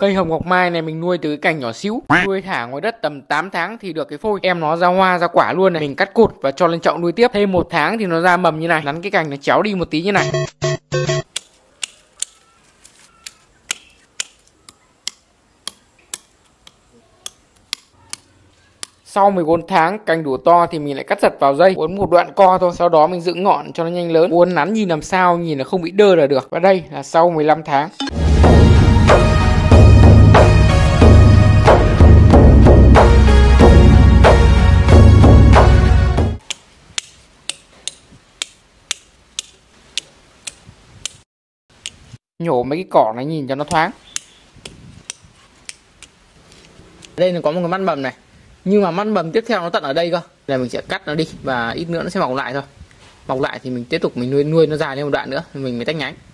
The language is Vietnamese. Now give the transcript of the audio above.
Cây hồng ngọc mai này mình nuôi từ cái cành nhỏ xíu, nuôi thả ngoài đất tầm 8 tháng thì được cái phôi em nó ra hoa ra quả luôn này. Mình cắt cụt và cho lên chậu nuôi tiếp, thêm 1 tháng thì nó ra mầm như này. Nắn cái cành nó chéo đi một tí như này. Sau 14 tháng cành đủ to thì mình lại cắt giật vào dây, uốn một đoạn co thôi. Sau đó mình dựng ngọn cho nó nhanh lớn, uốn nắn nhìn làm sao nhìn nó không bị đơ là được. Và đây là sau 15 tháng. Nhổ mấy cái cỏ này nhìn cho nó thoáng. Đây là có một cái mắt mầm này, nhưng mà mắt mầm tiếp theo nó tận ở đây cơ. Là mình sẽ cắt nó đi và ít nữa nó sẽ mọc lại thôi. Mọc lại thì mình tiếp tục mình nuôi nó dài lên một đoạn nữa mình mới tách nhánh.